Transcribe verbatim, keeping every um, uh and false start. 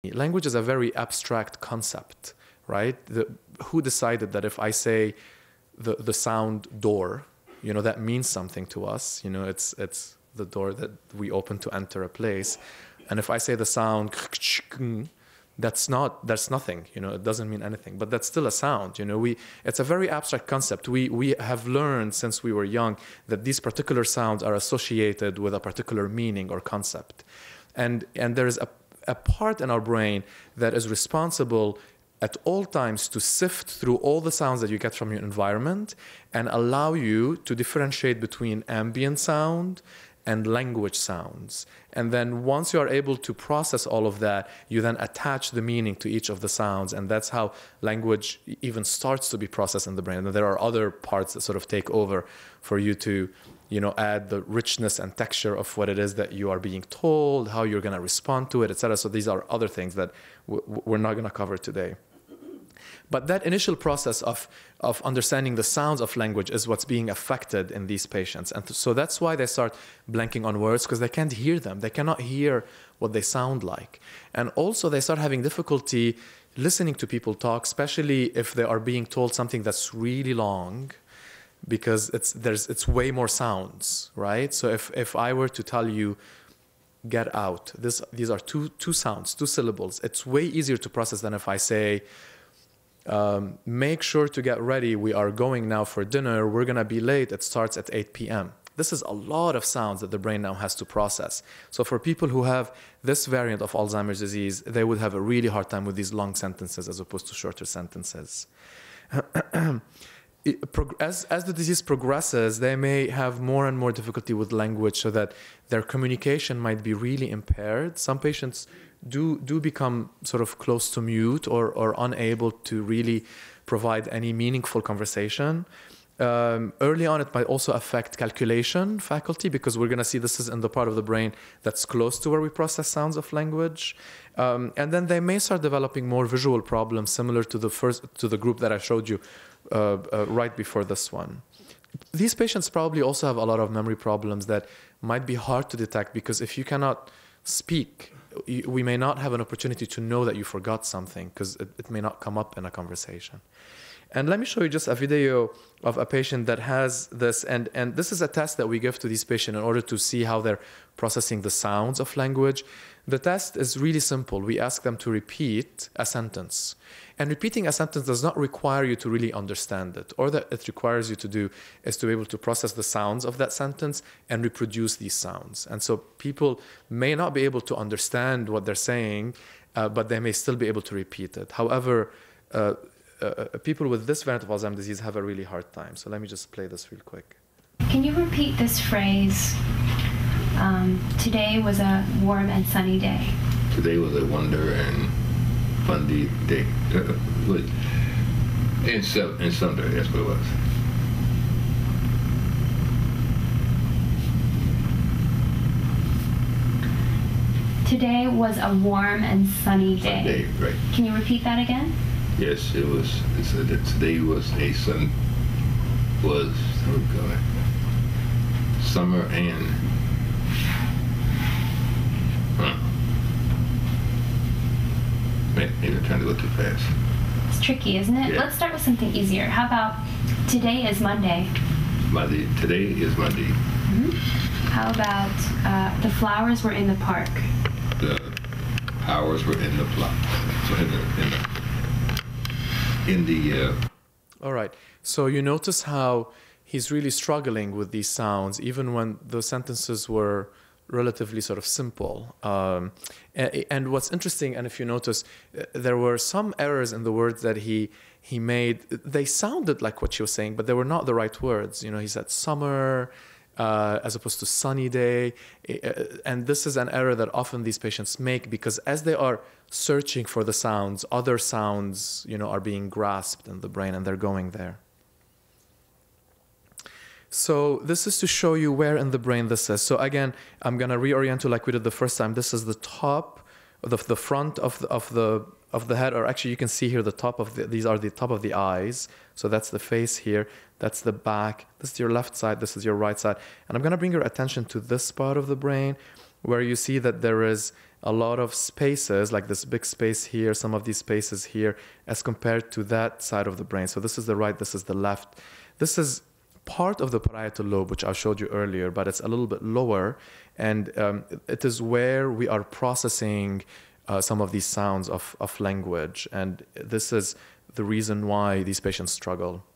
Language is a very abstract concept, right? The, who decided that if I say the, the sound door, you know, that means something to us? You know, it's, it's the door that we open to enter a place. And if I say the sound, that's not, that's nothing, you know, it doesn't mean anything, but that's still a sound, you know, we, it's a very abstract concept. We, we have learned since we were young that these particular sounds are associated with a particular meaning or concept. And, and there is a, a part in our brain that is responsible at all times to sift through all the sounds that you get from your environment and allow you to differentiate between ambient sound and language sounds. And then once you are able to process all of that, you then attach the meaning to each of the sounds, and that's how language even starts to be processed in the brain. And there are other parts that sort of take over for you to, you know, add the richness and texture of what it is that you are being told, how you're gonna respond to it, et cetera. So these are other things that w we're not gonna cover today. But that initial process of, of understanding the sounds of language is what's being affected in these patients. And so that's why they start blanking on words, because they can't hear them. They cannot hear what they sound like. And also they start having difficulty listening to people talk, especially if they are being told something that's really long, because it's, there's, it's way more sounds, right? So if, if I were to tell you, get out, this, these are two, two sounds, two syllables, it's way easier to process than if I say, Um, make sure to get ready. We are going now for dinner. We're going to be late. It starts at eight p m This is a lot of sounds that the brain now has to process. So for people who have this variant of Alzheimer's disease, they would have a really hard time with these long sentences as opposed to shorter sentences. As, as the disease progresses, they may have more and more difficulty with language, so that their communication might be really impaired. Some patients do, do become sort of close to mute or, or unable to really provide any meaningful conversation. Um, early on, it might also affect calculation faculty, because we're going to see this is in the part of the brain that's close to where we process sounds of language. Um, and then they may start developing more visual problems, similar to the first, to the group that I showed you uh, uh, right before this one. These patients probably also have a lot of memory problems that might be hard to detect, because if you cannot speak, we may not have an opportunity to know that you forgot something, because it, it may not come up in a conversation. And let me show you just a video of a patient that has this, and, and this is a test that we give to these patients in order to see how they're processing the sounds of language. The test is really simple. We ask them to repeat a sentence. And repeating a sentence does not require you to really understand it. All that it requires you to do is to be able to process the sounds of that sentence and reproduce these sounds. And so people may not be able to understand what they're saying, uh, but they may still be able to repeat it. However, uh, uh, people with this variant of Alzheimer's disease have a really hard time. So let me just play this real quick. Can you repeat this phrase? Um, today was a warm and sunny day. Today was a wonder and funny day. in, some, in some day, that's what it was. Today was a warm and sunny day. Day, right. Can you repeat that again? Yes, it was. It said that today was a sun was oh God, summer and huh. Maybe I'm trying to go too fast. It's tricky, isn't it? Yeah. Let's start with something easier. How about today is Monday? Monday. Today is Monday. Mm-hmm. How about uh, the flowers were in the park? The flowers were in the plot. In the, in the, in the uh... All right. So you notice how he's really struggling with these sounds, even when the sentences were relatively sort of simple. Um, and, and what's interesting, and if you notice, there were some errors in the words that he he made. They sounded like what she was saying, but they were not the right words. You know, he said summer uh, as opposed to sunny day. And this is an error that often these patients make, because as they are searching for the sounds, other sounds, you know, are being grasped in the brain and they're going there. So this is to show you where in the brain this is. So again, I'm going to reorient you like we did the first time. This is the top, the, the front of the, of the of the head, or actually you can see here the top of the, these are the top of the eyes. So that's the face here, that's the back, this is your left side, this is your right side. And I'm going to bring your attention to this part of the brain. where you see that there is a lot of spaces, like this big space here, some of these spaces here, as compared to that side of the brain. So this is the right, this is the left. This is part of the parietal lobe, which I showed you earlier, but it's a little bit lower. And um, it is where we are processing uh, some of these sounds of, of language. And this is the reason why these patients struggle.